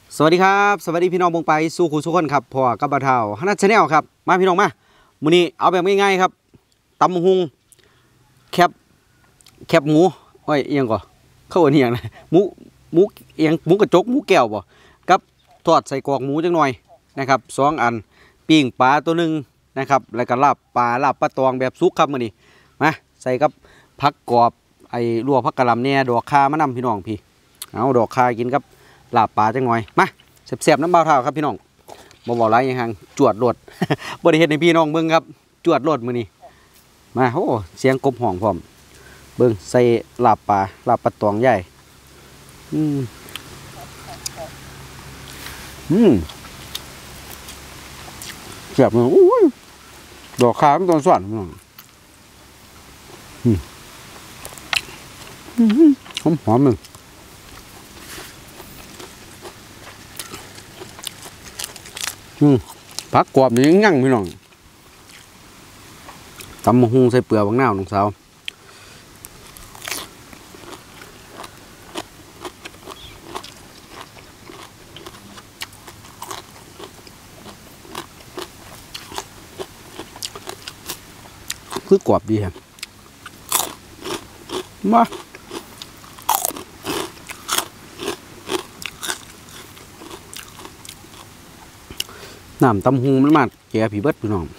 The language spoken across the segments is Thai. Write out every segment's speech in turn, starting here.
สวัสดีครับสวัสดีพี่น้องบงไปสู่คู่สุขคนครับพ่อกับบ่าวเฒ่าฮันนัทชาแนลครับมาพี่น้องมามื้อนี้เอาแบบง่ายๆครับตำบักหุ่งแคบหมูโอ้ยเอียงก่อเข้าอันนี้อย่างนะหมูเอียงหมูกระจกหมูแก้วบ่กับทอดใส่กรอกหมูจังหน่อยนะครับ2 อันปิ้งปลาตัวหนึงนะครับแล้วก็ลาบปลาตองแบบสุกครับมื้อนี้มาใส่กับผักกรอบไอ้ลวกผักกะหล่ำเนี่ยดอกคามะนำพี่น้องพี่เอาดอกคากินกับลาบปลาจังหน่อยมาแซ่บๆน้ำเบาเท่าครับพี่น้องบ่บอกไรยังห่างจวดโลด บริเฮ็ดให้พี่น้องเบิ่งครับจวดโลดมื้อนี้มาโอ้เสียงกบห้องพร้อมเบิ่งใส่ลาบปลาตองใหญ่อืมอืมแซ่บเลยอุ้ยดอกคาเป็นตอนสวนพี่น้องอืมหอมเลยผักกรอบนี่ยังพี่น้องตำมะฮุงใส่เปลือกบางหน้าน้องสาวคือกรอบดีครับมาน้ำตำฮุงมันมาแก่ผีเบิดพี่น้อง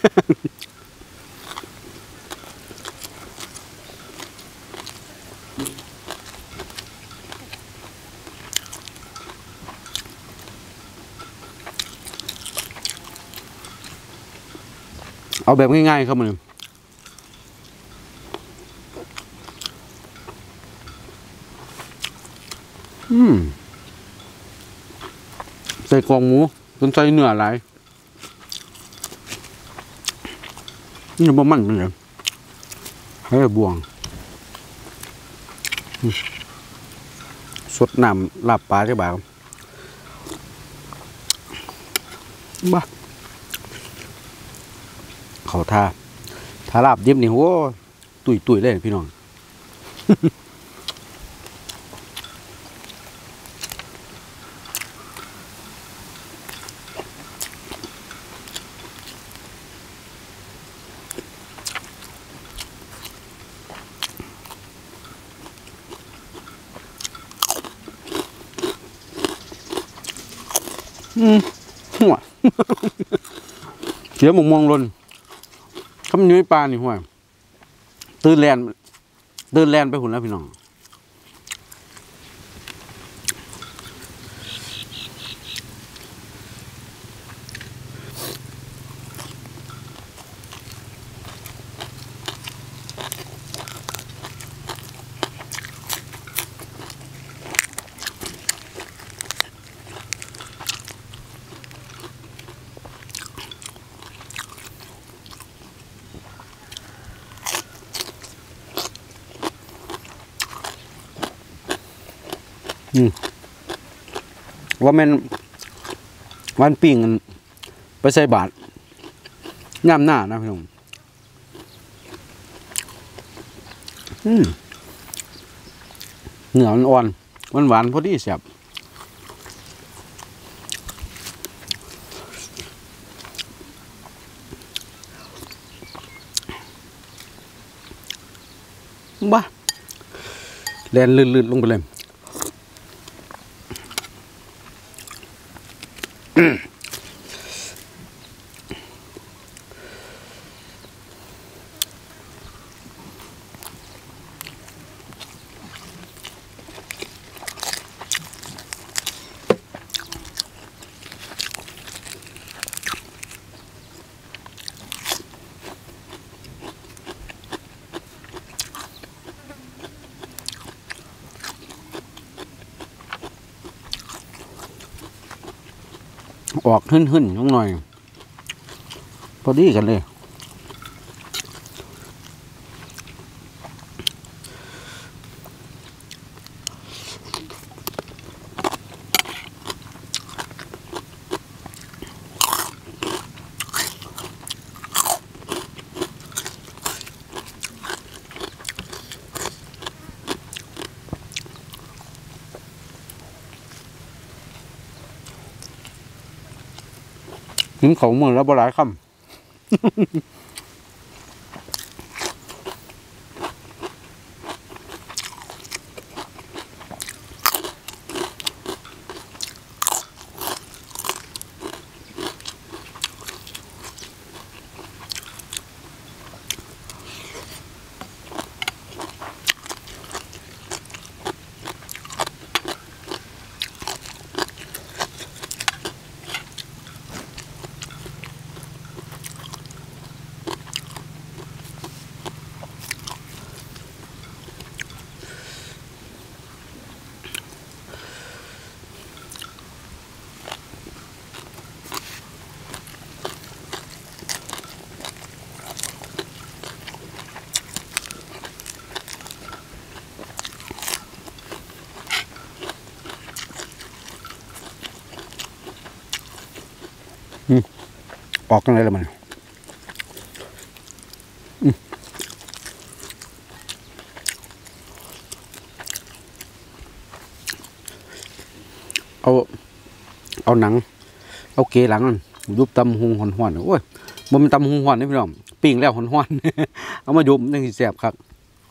เอาแบบง่ายๆครับมันใส่กองหมูจนใส่เนื้อหลายนี่บ่มันเป็นไงให้บวงสดน้ำลาบปลาได้บ่าวบ้าเขาถ้าลาบดิบนี่โว้ตุยเลยพี่น้องหัวเสียมองลนคำนี้ปลานี่หัวตื่นแลนไปหุ่นแล้วพี่น้องว่ามันวันปิ้งไปใส่บาตรย่ำหน้านะพี่น้องเนื้อมันอ่อนหวานพอดีแซ่บบ้าแลนลื่นลงไปเลยออกหึ่นน้องหน่อยพอดีกันเลยถึงเขาเมืองแล้วบ่หลายคำออกกันเลยละมันเอาหนังเอาเกหลังมันยุบตำหุงห่อนๆโอ้ยมันเป็นตำหุงห่อนนี่พี่น้องปิ้งแล้วห่อนๆเอามายุบนั่งสิแซ่บครับ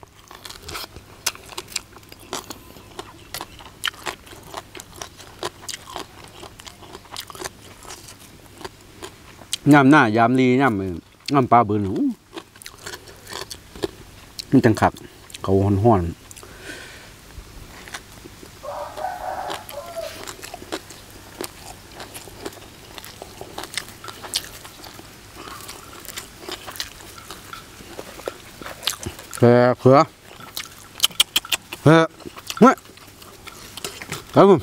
ย่ำหน้ายามลีย่ำปลาเบือนนี่จังขักเขาห่อนๆเขือเฮ้ยครับผม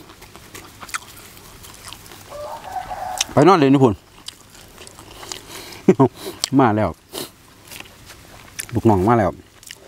ไปนอนเลยนี่พุ่นมาแล้วลูกน้องมาแล้ว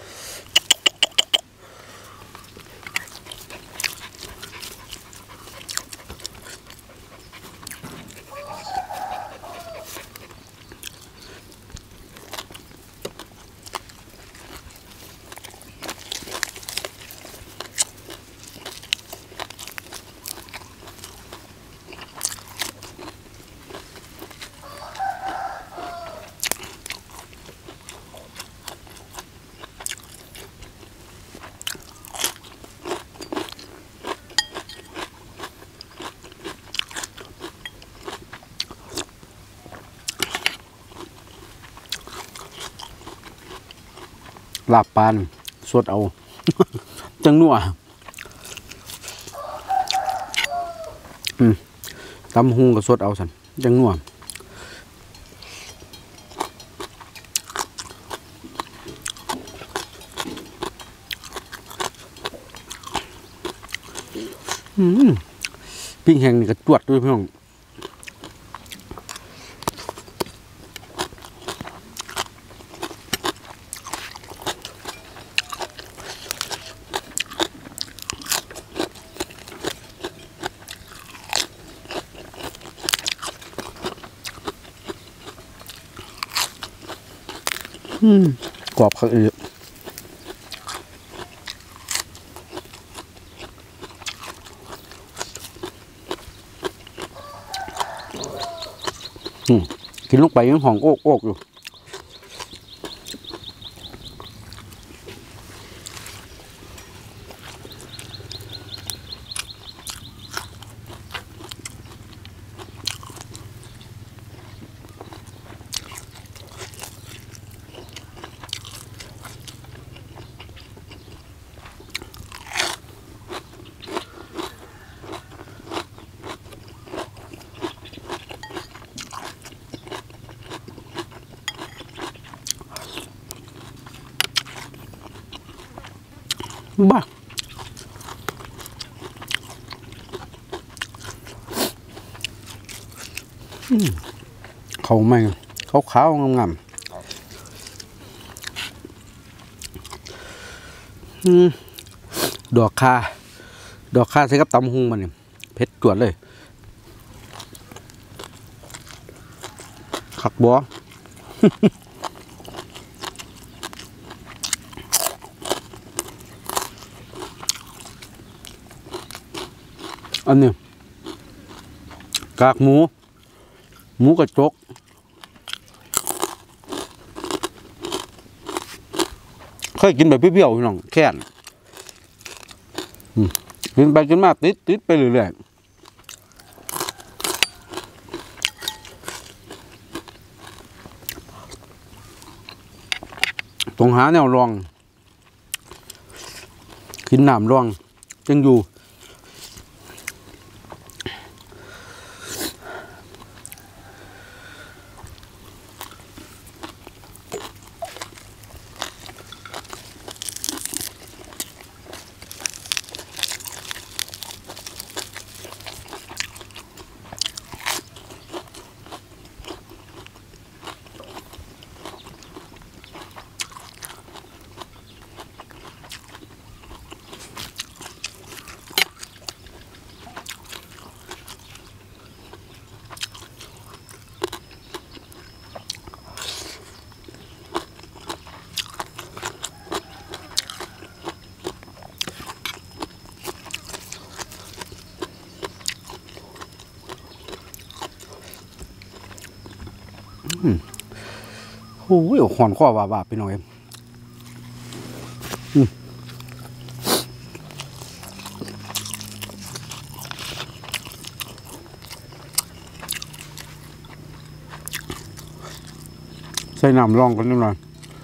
ลาบปานสดเอาจังนัวตำหุงกับสดเอาสันจังนัวปิ้งแห้งนี่ก็จวดด้วยพี่น้องกรอบเขาอีกกินลงไปยังห่องโอกอยู่บ้าเขาไม่เขาขาวงามดอกคาใส่กับตำหุงมันเนี่ยเผ็ดจวดเลยขักบัวอันนี้กากหมูหมูกระจกเคยกินแบบเปรี้ยวๆพี่น้องแค่นกินไปกินมาติดไปเรื่อยๆต้องหาแนวรองกินน้ำรองจังอยู่โอ้ยหอนข้อว่าไปหน่อยใส่น้ำรองกันนิดหน่อย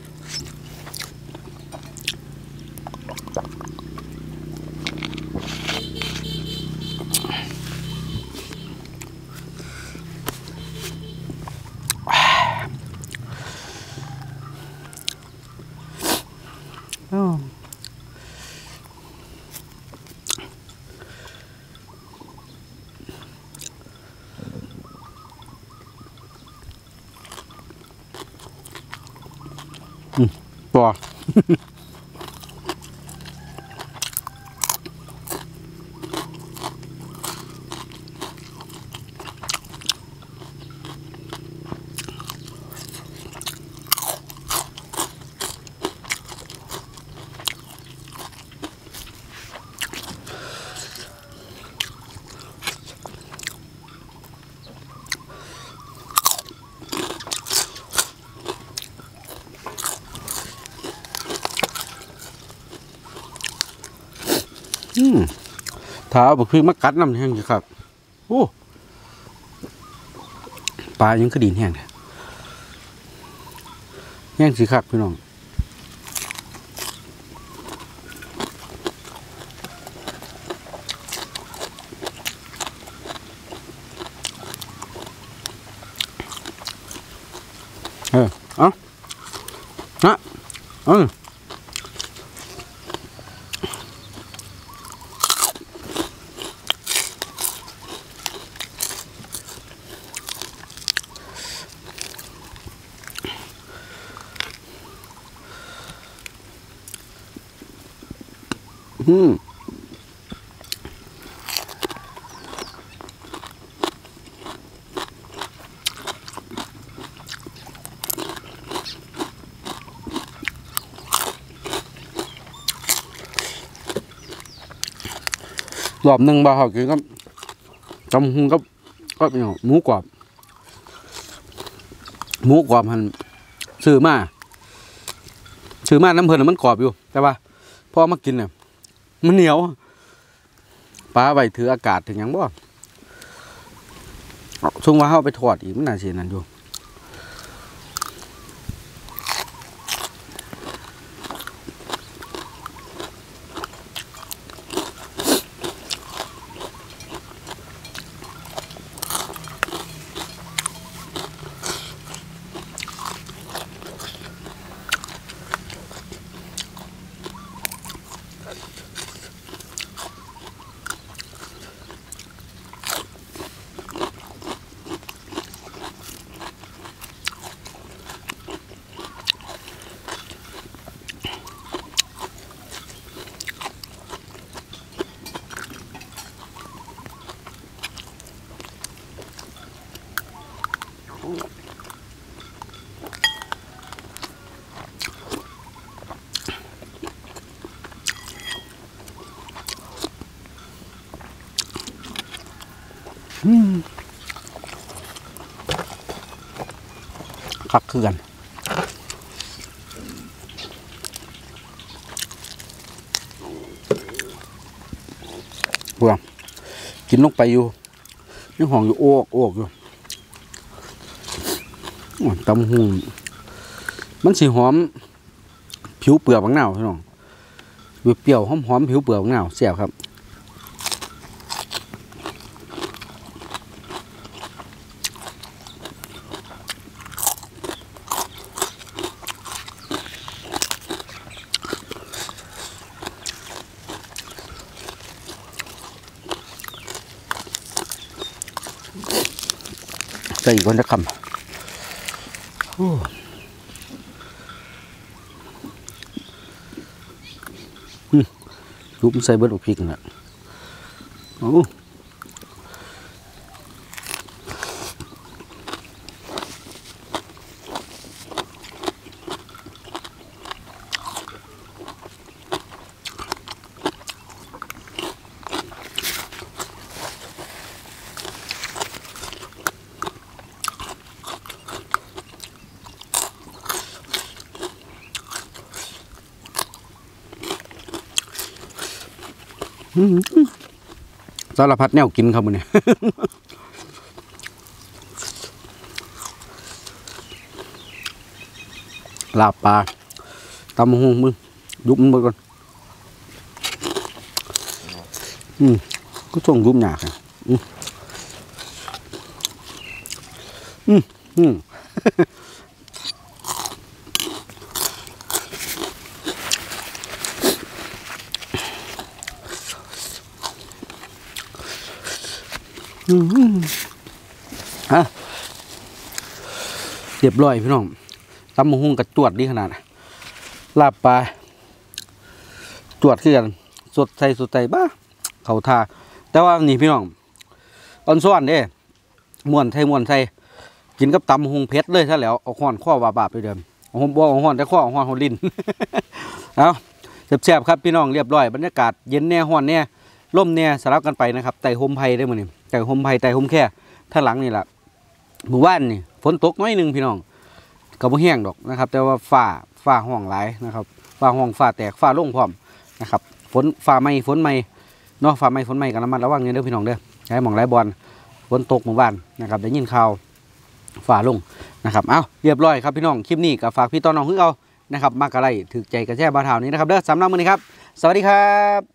ตัว ถ้าเอาบักพริกมากัดน้ำแห้งสิครับโอ้ปลายังกระดินแห้งเลยแห้งสิครับพี่น้องเอารอบหนึ่งบ่าวกินก็จำหุงก็เป็นหมูกรอบมันซื้อมาน้ำเพลินมันกรอบอยู่แต่ว่าพอมากินเนี่ยมันเหนียวปลาไว้ถืออากาศถึงยังบ่ช่วงว่าเข้าไปถอดอีกมันน่าเสียนั่นอยู่คักคือกันพวกกินลงไปอยู่ยังห่องอยู่โอกอยู่ตำหูมันสีหอมผิวเปลือกบางหนาวพี่น้องเปรี้ยวหอมผิวเปลือกบางหนาวแซ่บครับใส่อีกคนจะคำรูปใส่เบิร์ดพริกนะโอ้สารพัดแนวกินครับมันเนี่ยลาบปลาตำหูมึงยุบมันก่อนก็ช่วงยุบหยาบอ่ะฮะเรียบร้อยพี่น้องตำมะฮุ่งกับจวดดีขนาดลาบปลาจวดขึ้นกันสดใส่บ้าเขาทาแต่ว่านี่พี่น้องอ่อนซ้อนเด้ม้วนใส่กินกับตำมะฮุ่งเพชรเลยซะแล้วเอาข้อนข้อบาบไปเดิมเอาหอมบัวเอาข้อนแต่ข้อเอาข้อนลิ้นเอาแซ่บๆครับพี่น้องเรียบร้อยบรรยากาศเย็นแน่ห้อนแน่ร่มแน่สลับกันไปนะครับไต่โฮมไผ่ได้หมดนี่ไต่โฮมไผ่ไต่โฮมแค่ถ้าหลังนี่แหละหมู่บ้านนี่ฝนตกน้อยนึงพี่น้องก็บ่แห้งดอกนะครับแต่ว่าฟ้าห้องหลายนะครับฟ้าแตกฟ้าโล่งพร้อมนะครับฟ้าไหม้เนาะฟ้าไหม้ฝนไหม้กันระมัดระวังเด้อพี่น้องเด้อใช้หม่องไรบอลฝนตกหมู่บ้านนะครับได้ยินข่าวฟ้าลงนะครับเอาเรียบร้อยครับพี่น้องคลิปนี้ก็ฝากพี่ต้อนน้องคือเอานะครับมากระไรถือใจกระแช่บาเท้านี้นะครับเด้อสำหรับมื้อนี้ครับสวัสดีครับ